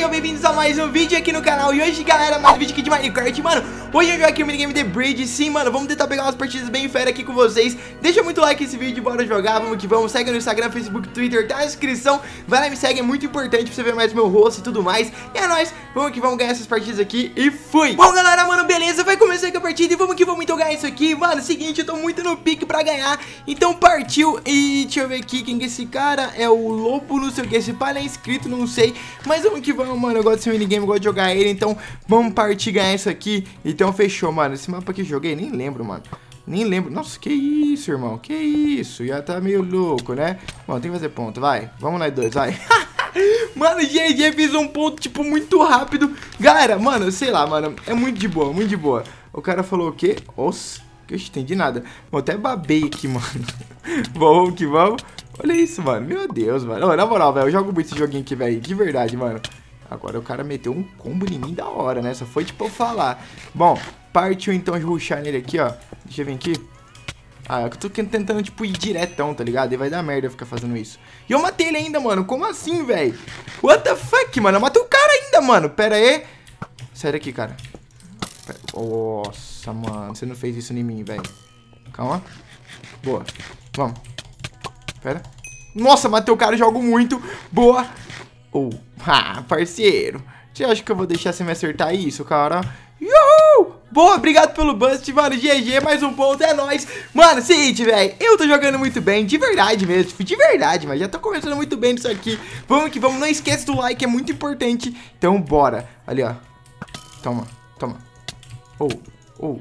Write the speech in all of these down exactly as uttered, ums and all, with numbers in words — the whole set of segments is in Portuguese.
sejam bem-vindos a mais um vídeo aqui no canal. E hoje, galera, mais um vídeo aqui de Minecraft. Mano, hoje eu jogo aqui o minigame The Bridge. Sim, mano, vamos tentar pegar umas partidas bem fera aqui com vocês. Deixa muito like nesse vídeo, bora jogar, vamos que vamos. Segue no Instagram, Facebook, Twitter, tá na descrição. Vai lá e me segue, é muito importante pra você ver mais meu rosto e tudo mais. E é nóis, vamos que vamos ganhar essas partidas aqui e fui. Bom, galera, mano, beleza, vai começar aqui a partida e vamos que vamos então ganhar isso aqui. Mano, seguinte, eu tô muito no pique pra ganhar, então partiu. E deixa eu ver aqui quem que é esse cara. É o Lobo, não sei o que, esse pai é inscrito, não sei. Mas vamos que vamos, mano, eu gosto desse minigame, eu gosto de jogar ele. Então vamos partir ganhar isso aqui. Então fechou, mano, esse mapa que eu joguei, nem lembro, mano. Nem lembro, nossa, que isso, irmão, que isso. Já tá meio louco, né? Bom, tem que fazer ponto, vai, vamos nós dois, vai. Mano, G G fez um ponto, tipo, muito rápido. Galera, mano, sei lá, mano, é muito de boa, muito de boa. O cara falou o quê? Nossa, que eu entendi nada. Eu até babei aqui, mano. Vamos que vamos. Olha isso, mano, meu Deus, mano. Ô, na moral, velho, eu jogo muito esse joguinho aqui, velho, de verdade, mano. Agora o cara meteu um combo em mim da hora, né? Só foi, tipo, eu falar. Bom, partiu então de rushar nele aqui, ó. Deixa eu vir aqui. Ah, eu tô tentando, tipo, ir diretão, tá ligado? E vai dar merda eu ficar fazendo isso. E eu matei ele ainda, mano. Como assim, velho? What the fuck, mano? Eu matei o cara ainda, mano. Pera aí. Sai daqui, cara. Pera. Nossa, mano. Você não fez isso em mim, velho. Calma. Boa. Vamos. Pera. Nossa, matei o cara. Jogo muito. Boa. Oh. Ah, parceiro. Você acha que eu vou deixar você me acertar isso, cara? Uhul! Boa, obrigado pelo bust, mano. G G, mais um ponto, é nóis. Mano, seguinte, velho, eu tô jogando muito bem, de verdade mesmo, de verdade, mas já tô começando muito bem nisso aqui. Vamos que vamos, não esquece do like, é muito importante. Então, bora. Ali, ó. Toma, toma. Oh, oh.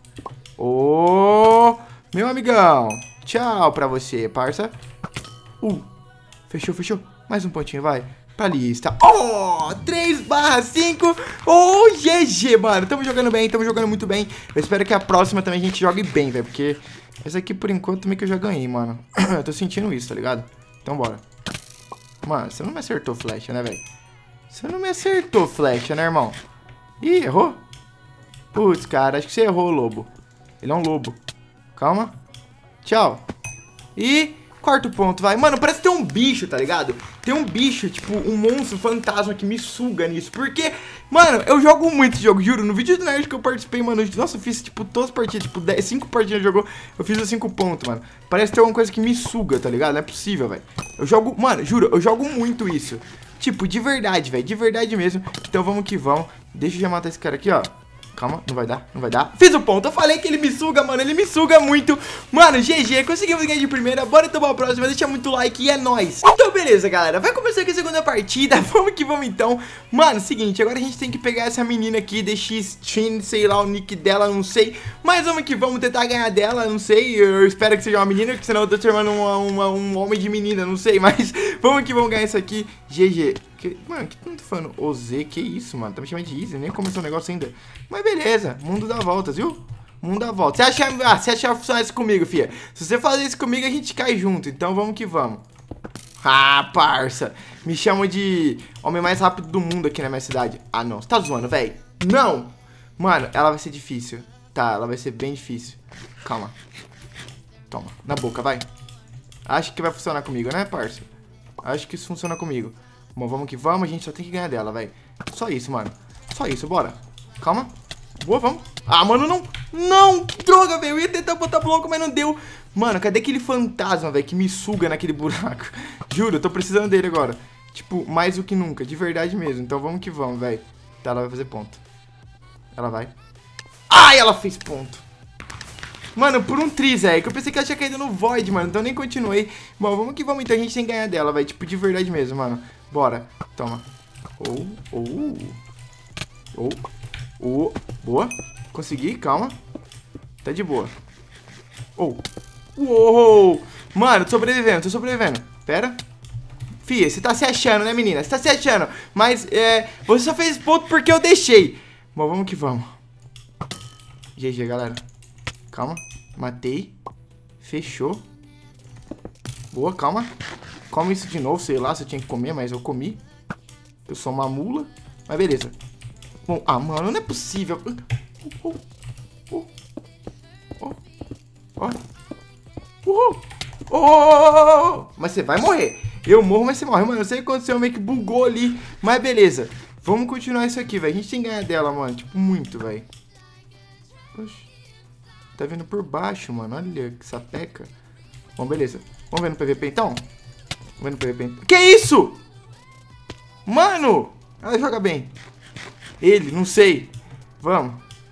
Oh, meu amigão. Tchau pra você, parça. Uh, fechou, fechou. Mais um pontinho, vai. Pra lista. Oh, três barra cinco. Oh, G G, mano. Tamo jogando bem, tamo jogando muito bem. Eu espero que a próxima também a gente jogue bem, velho. Porque essa aqui, por enquanto, meio que eu já ganhei, mano. Eu tô sentindo isso, tá ligado? Então, bora. Mano, você não me acertou flecha, né, velho? Você não me acertou flecha, né, irmão? Ih, errou? Putz, cara, acho que você errou, lobo. Ele é um lobo. Calma. Tchau. E... quarto ponto, vai. Mano, parece ter um bicho, tá ligado? Tem um bicho, tipo, um monstro fantasma que me suga nisso. Porque, mano, eu jogo muito esse jogo, juro. No vídeo do Nerd que eu participei, mano, nossa, eu fiz, tipo, todas as partidas, tipo, dez, cinco partidas jogou, eu fiz os cinco pontos, mano. Parece ter alguma coisa que me suga, tá ligado? Não é possível, velho. Eu jogo, mano, juro, eu jogo muito isso. Tipo, de verdade, velho, de verdade mesmo. Então vamos que vamos. Deixa eu já matar esse cara aqui, ó. Calma, não vai dar, não vai dar. Fiz o ponto, eu falei que ele me suga, mano. Ele me suga muito. Mano, G G, conseguimos ganhar de primeira. Bora tomar a próxima, deixa muito like e é nóis. Então beleza, galera, vai começar aqui a segunda partida. Vamos que vamos então. Mano, seguinte, agora a gente tem que pegar essa menina aqui, D X Chin, sei lá o nick dela, não sei. Mas vamos que vamos tentar ganhar dela, não sei. Eu espero que seja uma menina, porque senão eu tô chamando uma, uma, um homem de menina, não sei. Mas vamos que vamos ganhar isso aqui. G G. Que, mano, que tu não tá falando? O Z, que isso, mano? Tá me chamando de Easy, nem começou o negócio ainda. Mas beleza, mundo dá voltas, viu? Mundo dá voltas. Você acha, ah, você acha que funcionar isso comigo, fia? Se você fazer isso comigo, a gente cai junto. Então vamos que vamos. Ah, parça. Me chamam de homem mais rápido do mundo aqui na minha cidade. Ah, não. Você tá zoando, velho? Não! Mano, ela vai ser difícil. Tá, ela vai ser bem difícil. Calma. Toma, na boca, vai. Acho que vai funcionar comigo, né, parça? Acho que isso funciona comigo. Bom, vamos que vamos, a gente só tem que ganhar dela, velho. Só isso, mano. Só isso, bora. Calma. Boa, vamos. Ah, mano, não. Não, que droga, velho. Eu ia tentar botar bloco, mas não deu. Mano, cadê aquele fantasma, velho, que me suga naquele buraco? Juro, eu tô precisando dele agora. Tipo, mais do que nunca, de verdade mesmo. Então vamos que vamos, velho. Tá, ela vai fazer ponto. Ela vai. Ai, ela fez ponto. Mano, por um triz, velho, que eu pensei que ela tinha caído no void, mano. Então eu nem continuei. Bom, vamos que vamos, então a gente tem que ganhar dela, velho. Tipo, de verdade mesmo, mano. Bora. Toma. Oh, oh. Oh. Oh. Boa. Consegui, calma. Tá de boa. Oh. Uou. Mano, tô sobrevivendo, tô sobrevivendo. Pera. Fia, você tá se achando, né, menina? Você tá se achando. Mas, é... você só fez ponto porque eu deixei. Bom, vamos que vamos. G G, galera. Calma. Matei. Fechou. Boa, calma. Come isso de novo, sei lá se eu tinha que comer, mas eu comi. Eu sou uma mula. Mas beleza. Bom, ah, mano, não é possível. Oh, oh, oh, oh, oh, oh, oh. Mas você vai morrer. Eu morro, mas você morre. Mano, eu sei o que aconteceu, meio que bugou ali. Mas beleza. Vamos continuar isso aqui, velho. A gente tem que ganhar dela, mano. Tipo, muito, velho. Oxi. Tá vindo por baixo, mano. Olha que sapeca. Bom, beleza. Vamos ver no P V P, então? Vamos ver no P V P, então. Que isso? Mano! Ela joga bem. Ele, não sei. Vamos.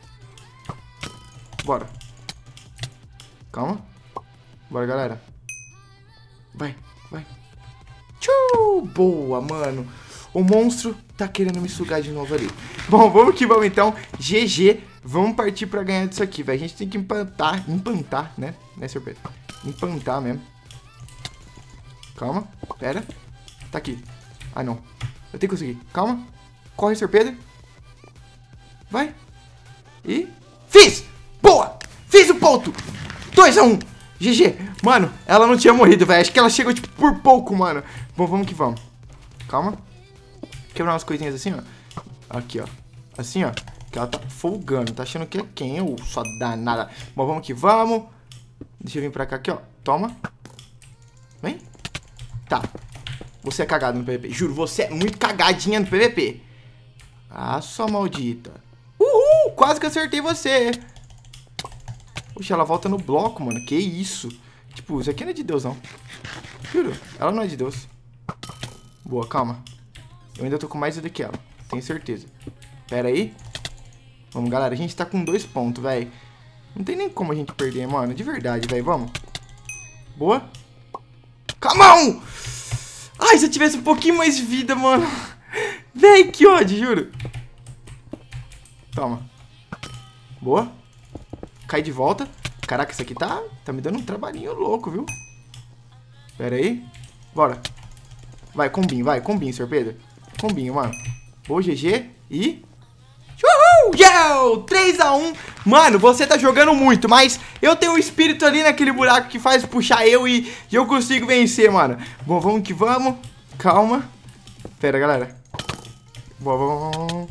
Bora. Calma. Bora, galera. Vai, vai. Tchau! Boa, mano. O monstro tá querendo me sugar de novo ali. Bom, vamos que vamos então. G G. Vamos partir pra ganhar disso aqui, velho. A gente tem que empantar. Empantar, né? Né, senhor Pedro? Empantar mesmo. Calma. Pera. Tá aqui. Ah, não. Eu tenho que conseguir. Calma. Corre, senhor Pedro. Vai. E... Fiz! Boa! Fiz o ponto! dois a um. G G. Mano, ela não tinha morrido, velho. Acho que ela chegou, tipo, por pouco, mano. Bom, vamos que vamos. Calma. Quebrar umas coisinhas assim, ó. Aqui, ó. Assim, ó. Que ela tá folgando. Tá achando que é quem? Eu só danada. Bom, vamos que vamos. Deixa eu vir pra cá aqui, ó. Toma. Vem. Tá. Você é cagado no P V P. Juro, você é muito cagadinha no P V P. Ah, sua maldita. Uhul! Quase que acertei você. Poxa, ela volta no bloco, mano. Que isso? Tipo, isso aqui não é de Deus, não. Juro, ela não é de Deus. Boa, calma. Eu ainda tô com mais do que ela. Tenho certeza. Pera aí. Vamos, galera. A gente tá com dois pontos, velho. Não tem nem como a gente perder, mano. De verdade, velho. Vamos. Boa. Camão! Ai, se eu tivesse um pouquinho mais de vida, mano. Véi, que ódio, juro. Toma. Boa. Cai de volta. Caraca, isso aqui tá, tá me dando um trabalhinho louco, viu? Pera aí. Bora. Vai, combinho, vai. Combinho, senhor Pedro. Combinho, mano. Boa, G G. E... Uhul! Yo! três a um. Mano, você tá jogando muito, mas eu tenho um espírito ali naquele buraco que faz puxar eu e eu consigo vencer, mano. Bom, vamos que vamos. Calma. Pera, galera. Boa, vamos.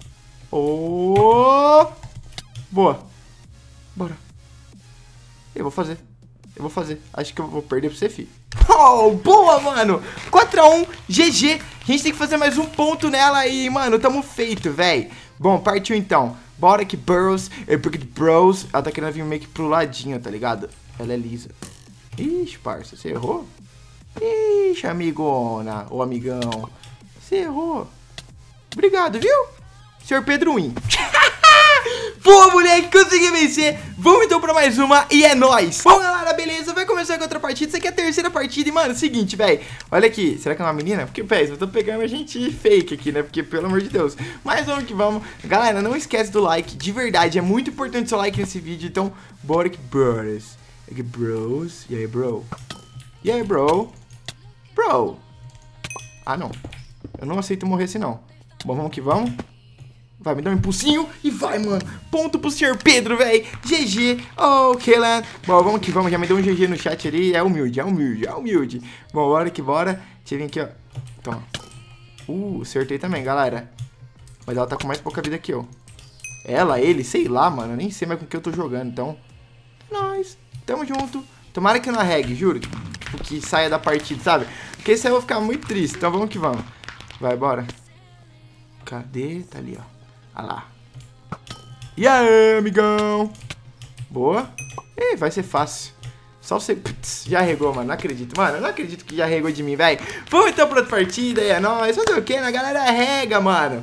Oh! Boa. Bora. Eu vou fazer. Eu vou fazer. Acho que eu vou perder pra você, fi. Oh, boa, mano. quatro a um. G G. A gente tem que fazer mais um ponto nela e, mano, tamo feito, velho. Bom, partiu então. Bora que Burrows, porque Bros, ela tá querendo vir meio que pro ladinho, tá ligado? Ela é lisa. Ixi, parça, você errou? Ixi, amigona, ou amigão. Você errou. Obrigado, viu? senhor Pedro Win. Boa, moleque, consegui vencer. Vamos então pra mais uma e é nóis. Bom, galera, beleza, vai começar com outra partida. Isso aqui é a terceira partida e, mano, é o seguinte, velho. Olha aqui, será que é uma menina? Porque, velho, eu tô pegando a gente fake aqui, né? Porque, pelo amor de Deus. Mas vamos que vamos. Galera, não esquece do like, de verdade, é muito importante o seu like nesse vídeo. Então, bora que bros. Aqui, bros. E aí, bro? E aí, bro? Bro. Ah, não. Eu não aceito morrer assim, não. Bom, vamos que vamos. Vai, me dá um impulsinho e vai, mano. Ponto pro senhor Pedro, velho. G G. Ok, lá. Bom, vamos que vamos. Já me deu um G G no chat ali. É humilde, é humilde, é humilde. Bom, bora que bora. Deixa eu vir aqui, ó. Toma. Uh, acertei também, galera. Mas ela tá com mais pouca vida que eu. Ela, ele, sei lá, mano. Eu nem sei mais com que eu tô jogando, então. Nós. Tamo junto. Tomara que não arregue, juro. Tipo, que saia da partida, sabe? Porque senão eu vou ficar muito triste. Então vamos que vamos. Vai, bora. Cadê? Tá ali, ó. Olha lá. E aí, amigão? Boa. Ih, vai ser fácil. Só você... Putz, já regou, mano. Não acredito. Mano, eu não acredito que já regou de mim, velho. Vamos então pra outra partida. E é nóis. Fazer o quê? A galera rega, mano.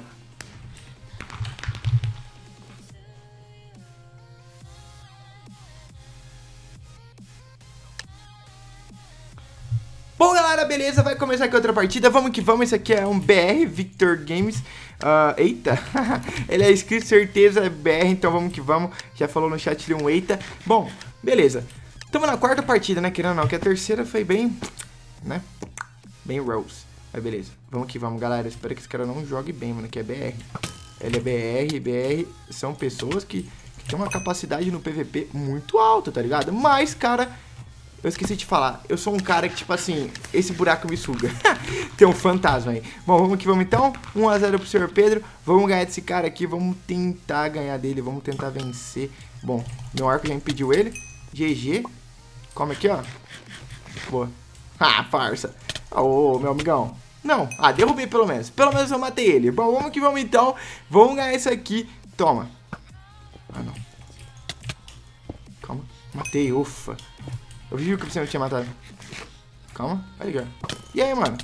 Bom, galera, beleza, vai começar aqui outra partida, vamos que vamos, esse aqui é um B R, Victor Games, uh, eita, ele é inscrito, certeza, é B R, então vamos que vamos, já falou no chat ali um eita, bom, beleza, estamos na quarta partida, né, querendo ou não, que a terceira foi bem, né, bem Rose, mas beleza, vamos que vamos, galera, espero que esse cara não jogue bem, mano, que é B R, ele é B R, B R são pessoas que, que tem uma capacidade no P V P muito alta, tá ligado, mas, cara... Eu esqueci de falar, eu sou um cara que, tipo assim, esse buraco me suga. Tem um fantasma aí. Bom, vamos que vamos então. um a zero pro senhor Pedro. Vamos ganhar desse cara aqui, vamos tentar ganhar dele, vamos tentar vencer. Bom, meu arco já impediu ele. G G. Come aqui, ó. Boa. Ah, farsa. Ô, meu amigão. Não. Ah, derrubei pelo menos. Pelo menos eu matei ele. Bom, vamos que vamos então. Vamos ganhar isso aqui. Toma. Ah, não. Calma. Matei, ufa. Eu vi que você não tinha matado. Calma. Vai ligar. E aí, mano?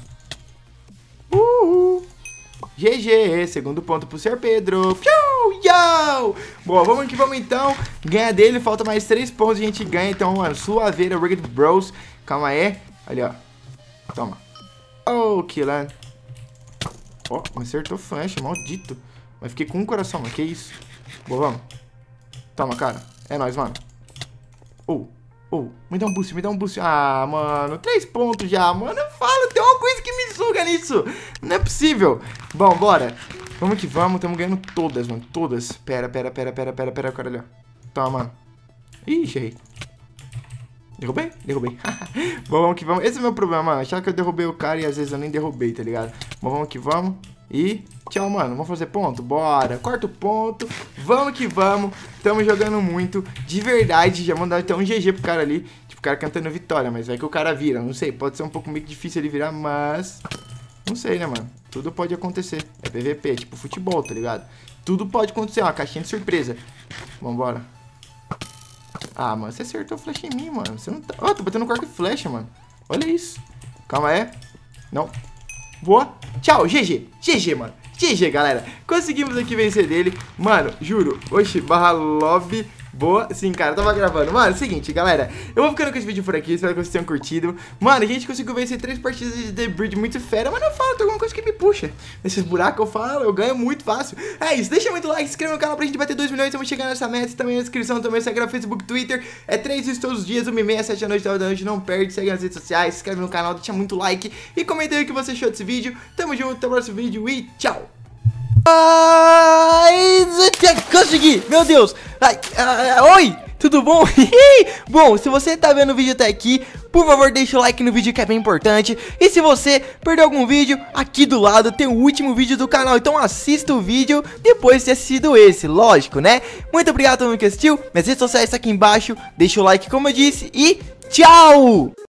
Uhul. G G. Segundo ponto pro senhor Pedro. Piu, yo. Boa, vamos que vamos então. Ganha dele. Falta mais três pontos e a gente ganha. Então, mano, suaveira, Rigged Bros. Calma aí. Ali, ó. Toma. Oh, killan. Ó, oh, me acertou flash, maldito. Mas fiquei com um coração, mano. Que isso? Boa, vamos. Toma, cara. É nóis, mano. Oh, oh. Me dá um boost, me dá um boost. Ah, mano. Três pontos já, mano. Eu falo, tem uma coisa que me suga nisso. Não é possível. Bom, bora. Vamos que vamos. Estamos ganhando todas, mano. Todas. Pera, pera, pera, pera, pera, pera. Cara, ali, ó. Toma, mano. Ixi, errei. Derrubei? Derrubei. Bom, vamos que vamos. Esse é o meu problema, mano. Achar que eu derrubei o cara e às vezes eu nem derrubei, tá ligado? Bom, vamos que vamos. E tchau, mano. Vamos fazer ponto? Bora. Quarto ponto. Vamos que vamos. Estamos jogando muito. De verdade. Já mandaram até um G G pro cara ali. Tipo, o cara cantando vitória. Mas vai que o cara vira. Não sei. Pode ser um pouco meio difícil ele virar, mas... Não sei, né, mano? Tudo pode acontecer. É P V P. É tipo futebol, tá ligado? Tudo pode acontecer. Uma caixinha de surpresa. Vambora. Ah, mano, você acertou flecha em mim, mano. Você não tá... Ó, oh, tô batendo com arco e flecha, mano. Olha isso. Calma aí. Não. Boa. Tchau, G G. G G, mano. G G, galera. Conseguimos aqui vencer dele. Mano, juro. Oxi, barra lobby. Boa. Sim, cara, eu tava gravando. Mano, é o seguinte, galera. Eu vou ficando com esse vídeo por aqui. Espero que vocês tenham curtido. Mano, a gente conseguiu vencer três partidas de The Bridge muito fera. Mas não falo, tem alguma coisa que me puxa. Nesses buracos eu falo, eu ganho muito fácil. É isso, deixa muito like, se inscreva no canal pra gente bater dois milhões. Vamos chegar nessa meta. Também na descrição, também Instagram, Facebook, Twitter. É três vezes todos os dias, uma e meia, sete da noite, nove da noite. Não perde, segue nas redes sociais, se inscreve no canal, deixa muito like. E comenta aí o que você achou desse vídeo. Tamo junto, até o próximo vídeo e tchau. Ai, consegui, meu Deus. Ai, ai, oi, tudo bom? Bom, se você tá vendo o vídeo até aqui, por favor deixa o like no vídeo que é bem importante. E se você perdeu algum vídeo, aqui do lado tem o último vídeo do canal. Então assista o vídeo depois de ter assistido esse, lógico, né? Muito obrigado a todo mundo que assistiu. Minhas redes sociais estão aqui embaixo. Deixa o like como eu disse e tchau!